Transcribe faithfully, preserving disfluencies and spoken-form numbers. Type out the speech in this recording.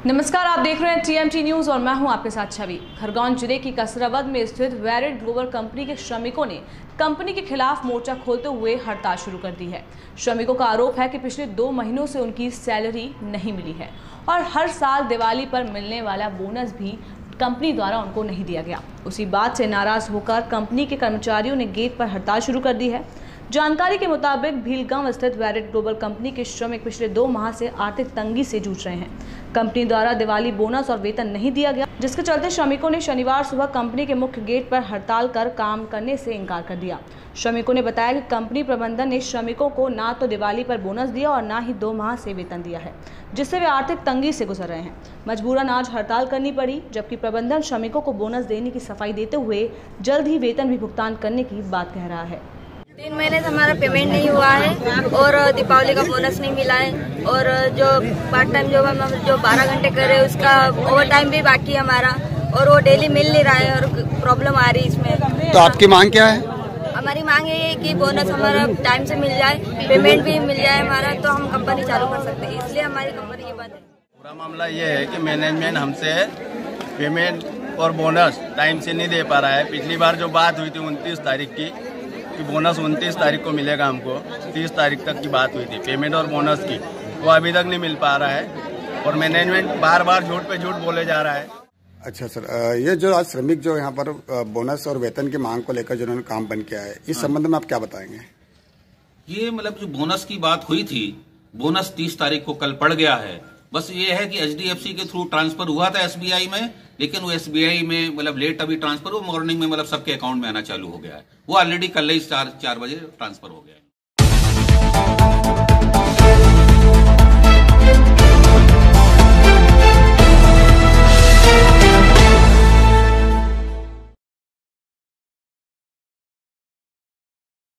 नमस्कार, आप देख रहे हैं टीएमटी न्यूज और मैं हूं आपके साथ छवि। खरगोन जिले की कसरावद में स्थित वेरिड ग्लोबल कंपनी के श्रमिकों ने कंपनी के खिलाफ मोर्चा खोलते हुए हड़ताल शुरू कर दी है। श्रमिकों का आरोप है कि पिछले दो महीनों से उनकी सैलरी नहीं मिली है और हर साल दिवाली पर मिलने वाला बोनस भी कंपनी द्वारा उनको नहीं दिया गया। उसी बात से नाराज होकर कंपनी के कर्मचारियों ने गेट पर हड़ताल शुरू कर दी है। जानकारी के मुताबिक भीलगांव स्थित वेरिड ग्लोबल कंपनी के श्रमिक पिछले दो माह से आर्थिक तंगी से जूझ रहे हैं। कंपनी द्वारा दिवाली बोनस और वेतन नहीं दिया गया, जिसके चलते श्रमिकों ने शनिवार सुबह कंपनी के मुख्य गेट पर हड़ताल कर काम करने से इनकार कर दिया। श्रमिकों ने बताया कि कंपनी प्रबंधन ने श्रमिकों को ना तो दिवाली पर बोनस दिया और ना ही दो माह से वेतन दिया है, जिससे वे आर्थिक तंगी से गुजर रहे हैं। मजबूरन आज हड़ताल करनी पड़ी, जबकि प्रबंधन श्रमिकों को बोनस देने की सफाई देते हुए जल्द ही वेतन भी भुगतान करने की बात कह रहा है। तीन महीने से हमारा पेमेंट नहीं हुआ है और दीपावली का बोनस नहीं मिला है और जो पार्ट टाइम जॉब हम जो बारह घंटे कर रहे हैं उसका ओवर टाइम भी बाकी है हमारा और वो डेली मिल नहीं रहा है और प्रॉब्लम आ रही है इसमें। तो आपकी मांग क्या है? हमारी मांग ये है कि बोनस हमारा टाइम से मिल जाए, पेमेंट भी मिल जाए हमारा, तो हम कंपनी चालू कर सकते हैं। इसलिए हमारी कंपनी की बात है। पूरा मामला ये है कि मैनेजमेंट हमसे पेमेंट और बोनस टाइम से नहीं दे पा रहा है। पिछली बार जो बात हुई थी उनतीस तारीख की कि बोनस उनतीस तारीख को मिलेगा, हमको तीस तारीख तक की बात हुई थी पेमेंट और बोनस की, वो अभी तक नहीं मिल पा रहा है और मैनेजमेंट बार बार झूठ पे झूठ बोले जा रहा है। अच्छा सर, ये जो आज श्रमिक जो यहाँ पर बोनस और वेतन की मांग को लेकर जिन्होंने काम बंद किया है, इस संबंध में आप क्या बताएंगे? ये मतलब जो बोनस की बात हुई थी, बोनस तीस तारीख को कल पड़ गया है। बस ये है कि एचडीएफसी के थ्रू ट्रांसफर हुआ था एसबीआई में, लेकिन वो एसबीआई में मतलब लेट अभी ट्रांसफर, वो मॉर्निंग में मतलब सबके अकाउंट में आना चालू हो गया है। वो ऑलरेडी कल ही चार चार बजे ट्रांसफर हो गया है।